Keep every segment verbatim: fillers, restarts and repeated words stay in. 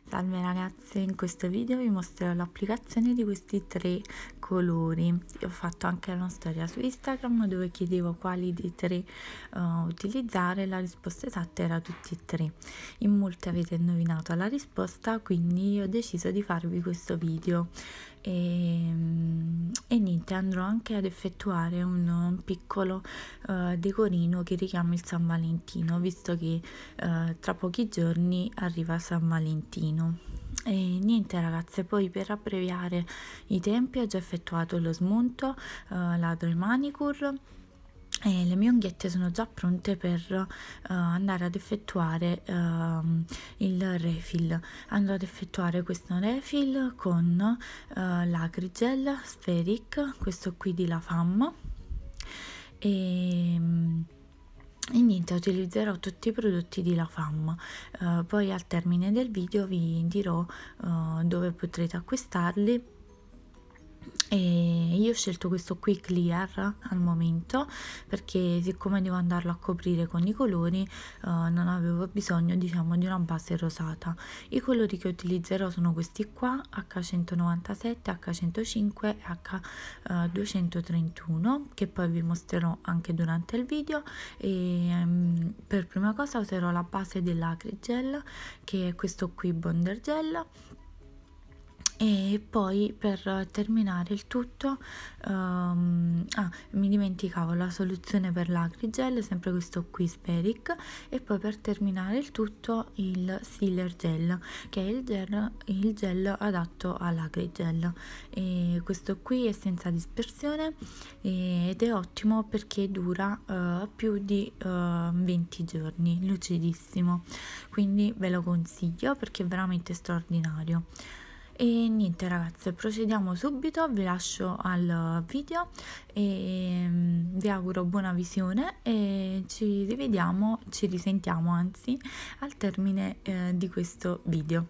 Salve ragazze, in questo video vi mostrerò l'applicazione di questi tre colori. Io ho fatto anche una storia su Instagram dove chiedevo quali dei tre uh, utilizzare, la risposta esatta era tutti e tre. In molti avete indovinato la risposta, quindi ho deciso di farvi questo video. E, e niente, andrò anche ad effettuare un, un piccolo uh, decorino che richiama il San Valentino, visto che uh, tra pochi giorni arriva San Valentino. E niente ragazze, poi per abbreviare i tempi ho già effettuato lo smonto, uh, la Dry Manicure. E le mie unghiette sono già pronte per uh, andare ad effettuare uh, il refill. Andrò ad effettuare questo refill con uh, l'Agrigel Spheric, questo qui di La Femme, e, e niente, utilizzerò tutti i prodotti di La Femme. Uh, poi al termine del video vi dirò uh, dove potrete acquistarli. E io ho scelto questo qui clear al momento perché siccome devo andarlo a coprire con i colori uh, non avevo bisogno, diciamo, di una base rosata. I colori che utilizzerò sono questi qua, acca centonovantasette, acca centocinque e acca duecentotrentuno, che poi vi mostrerò anche durante il video. E um, per prima cosa userò la base dell'Agrigel, che è questo qui Bonder Gel. E poi per terminare il tutto um, ah, mi dimenticavo la soluzione per l'Agrigel, sempre questo qui Spheric, e poi per terminare il tutto il Sealer Gel, che è il gel, il gel adatto all'Agrigel. E questo qui è senza dispersione ed è ottimo perché dura uh, più di uh, venti giorni, lucidissimo, quindi ve lo consiglio perché è veramente straordinario. E niente ragazze, procediamo subito, vi lascio al video e vi auguro buona visione e ci rivediamo, ci risentiamo anzi al termine eh, di questo video.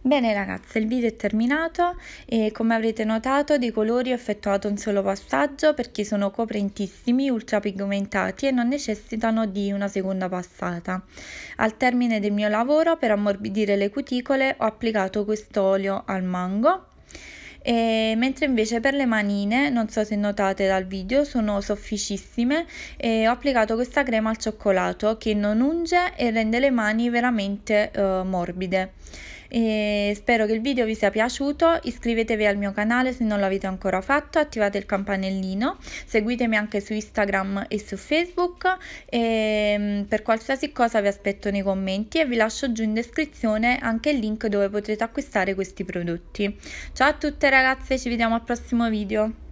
Bene ragazze, il video è terminato e come avrete notato dei colori ho effettuato un solo passaggio perché sono coprentissimi, ultra pigmentati e non necessitano di una seconda passata. Al termine del mio lavoro, per ammorbidire le cuticole, ho applicato quest'olio al mango. E mentre invece per le manine, non so se notate dal video, sono sofficissime e ho applicato questa crema al cioccolato che non unge e rende le mani veramente eh, morbide. E spero che il video vi sia piaciuto, iscrivetevi al mio canale se non l'avete ancora fatto, attivate il campanellino, seguitemi anche su Instagram e su Facebook e per qualsiasi cosa vi aspetto nei commenti e vi lascio giù in descrizione anche il link dove potrete acquistare questi prodotti. Ciao a tutte ragazze, ci vediamo al prossimo video.